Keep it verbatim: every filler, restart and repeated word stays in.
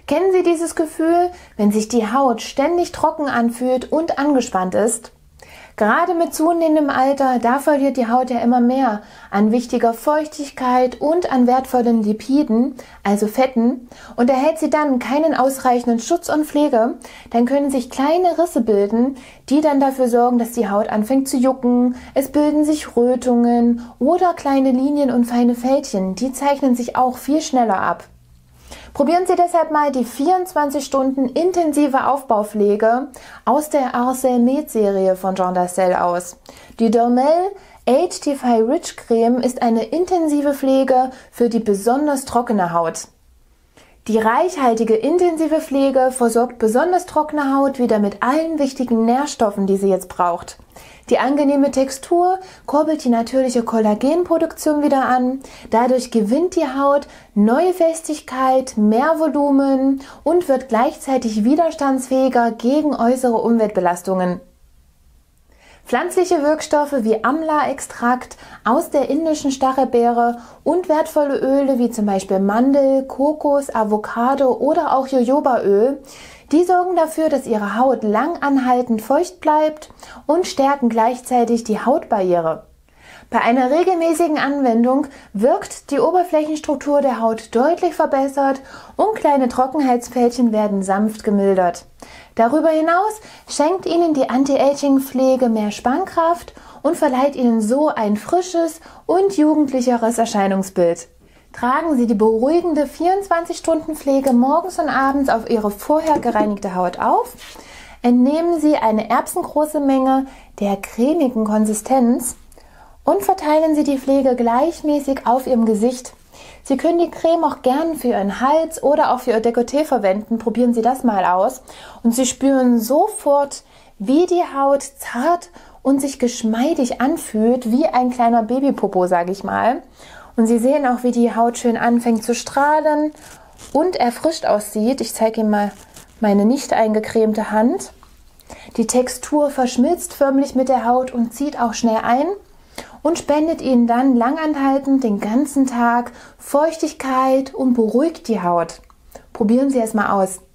Kennen Sie dieses Gefühl, wenn sich die Haut ständig trocken anfühlt und angespannt ist? Gerade mit zunehmendem Alter, da verliert die Haut ja immer mehr an wichtiger Feuchtigkeit und an wertvollen Lipiden, also Fetten, und erhält sie dann keinen ausreichenden Schutz und Pflege, dann können sich kleine Risse bilden, die dann dafür sorgen, dass die Haut anfängt zu jucken, es bilden sich Rötungen oder kleine Linien und feine Fältchen, die zeichnen sich auch viel schneller ab. Probieren Sie deshalb mal die vierundzwanzig Stunden intensive Aufbaupflege aus der Arcel Med Serie von Jean Dassel aus. Die Dermel Age-Defy Rich Creme ist eine intensive Pflege für die besonders trockene Haut. Die reichhaltige intensive Pflege versorgt besonders trockene Haut wieder mit allen wichtigen Nährstoffen, die sie jetzt braucht. Die angenehme Textur kurbelt die natürliche Kollagenproduktion wieder an. Dadurch gewinnt die Haut neue Festigkeit, mehr Volumen und wird gleichzeitig widerstandsfähiger gegen äußere Umweltbelastungen. Pflanzliche Wirkstoffe wie Amla-Extrakt aus der indischen Stachelbeere und wertvolle Öle wie zum Beispiel Mandel, Kokos, Avocado oder auch Jojobaöl, die sorgen dafür, dass Ihre Haut lang anhaltend feucht bleibt und stärken gleichzeitig die Hautbarriere. Bei einer regelmäßigen Anwendung wirkt die Oberflächenstruktur der Haut deutlich verbessert und kleine Trockenheitsfältchen werden sanft gemildert. Darüber hinaus schenkt Ihnen die Anti-Aging-Pflege mehr Spannkraft und verleiht Ihnen so ein frisches und jugendlicheres Erscheinungsbild. Tragen Sie die beruhigende vierundzwanzig Stunden Pflege morgens und abends auf Ihre vorher gereinigte Haut auf. Entnehmen Sie eine erbsengroße Menge der cremigen Konsistenz und verteilen Sie die Pflege gleichmäßig auf Ihrem Gesicht. Sie können die Creme auch gern für Ihren Hals oder auch für Ihr Dekolleté verwenden. Probieren Sie das mal aus. Und Sie spüren sofort, wie die Haut zart und sich geschmeidig anfühlt, wie ein kleiner Babypopo, sage ich mal. Und Sie sehen auch, wie die Haut schön anfängt zu strahlen und erfrischt aussieht. Ich zeige Ihnen mal meine nicht eingecremte Hand. Die Textur verschmilzt förmlich mit der Haut und zieht auch schnell ein und spendet Ihnen dann langanhaltend den ganzen Tag Feuchtigkeit und beruhigt die Haut. Probieren Sie es mal aus.